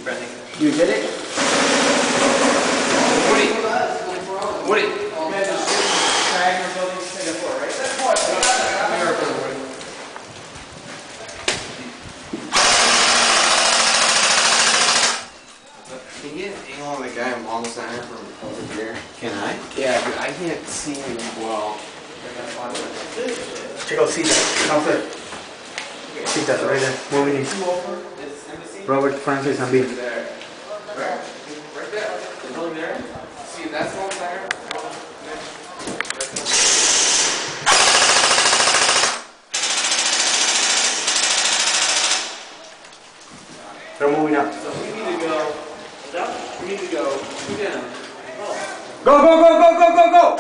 You did it? Woody. Woody. Can you angle on the guy long center from over here? Can I? Yeah, but I can't see him well. Check out C.T.A.S. Outfit. C.T.A.S. right there. Moving in. Robert, Francis, and Bill. Right there. The building there. See, that's long center. They're moving up. So we need to go. We need to go. Two down. Go, go, go, go, go, go, go!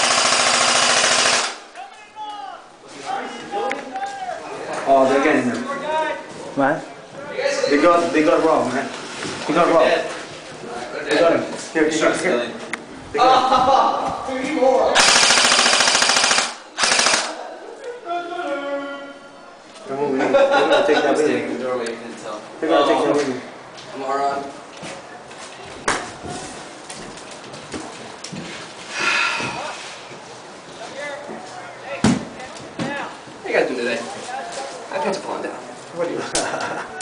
Oh, they're getting them. Man? They got robbed, man. They got robbed. They got him. Here, here. They got him. 3 more. They're moving in. They're gonna take that building. The doorway, you can tell. They're gonna take that building. Moron. What are you guys doing today? I got to calm down. What are you?